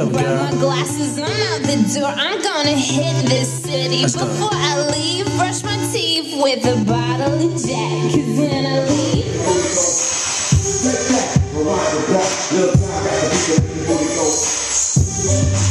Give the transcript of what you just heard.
Grab my glasses, I'm out the door. I'm gonna hit this city. Before I leave, brush my teeth with a bottle of Jack. 'Cause when I leave, rewind it back, little time back,